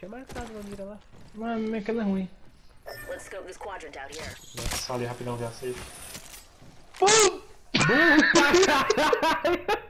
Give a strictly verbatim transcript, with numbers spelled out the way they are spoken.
tinha marcado uma mira lá. Mas minha câmera é ruim. Let's scope this quadrant out here. Vou passar ali rapidão, ver a safe. Puta caralho!